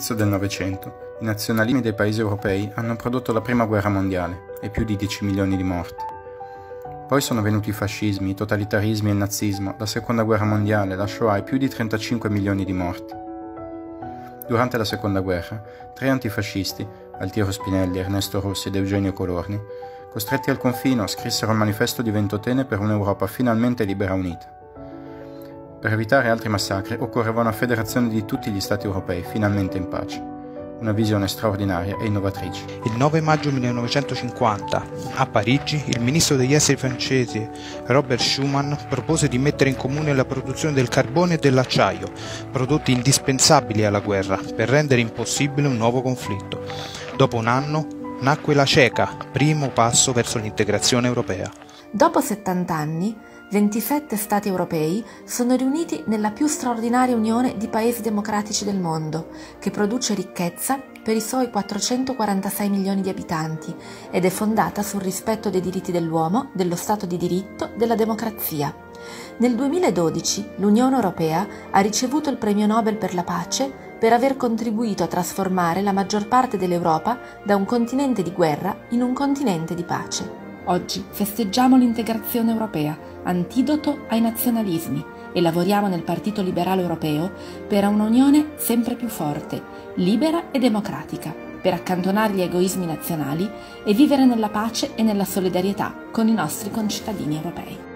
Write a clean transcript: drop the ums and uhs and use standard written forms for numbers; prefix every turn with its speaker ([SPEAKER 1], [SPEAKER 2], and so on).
[SPEAKER 1] All'inizio del Novecento, i nazionalismi dei paesi europei hanno prodotto la Prima Guerra Mondiale e più di 10 milioni di morti. Poi sono venuti i fascismi, i totalitarismi e il nazismo, la Seconda Guerra Mondiale, la Shoah e più di 35 milioni di morti. Durante la Seconda Guerra, 3 antifascisti, Altiero Spinelli, Ernesto Rossi ed Eugenio Colorni, costretti al confino, scrissero il manifesto di Ventotene per un'Europa finalmente libera e unita. Per evitare altri massacri occorreva una federazione di tutti gli Stati europei, finalmente in pace. Una visione straordinaria e innovatrice.
[SPEAKER 2] Il 9 maggio 1950, a Parigi, il ministro degli esteri francese Robert Schuman propose di mettere in comune la produzione del carbone e dell'acciaio, prodotti indispensabili alla guerra, per rendere impossibile un nuovo conflitto. Dopo un anno, nacque la CECA, primo passo verso l'integrazione europea.
[SPEAKER 3] Dopo 70 anni, 27 Stati europei sono riuniti nella più straordinaria unione di paesi democratici del mondo, che produce ricchezza per i suoi 446 milioni di abitanti ed è fondata sul rispetto dei diritti dell'uomo, dello Stato di diritto, della democrazia. Nel 2012 l'Unione Europea ha ricevuto il Premio Nobel per la pace per aver contribuito a trasformare la maggior parte dell'Europa da un continente di guerra in un continente di pace. Oggi festeggiamo l'integrazione europea, antidoto ai nazionalismi, e lavoriamo nel Partito Liberale Europeo per un'unione sempre più forte, libera e democratica, per accantonare gli egoismi nazionali e vivere nella pace e nella solidarietà con i nostri concittadini europei.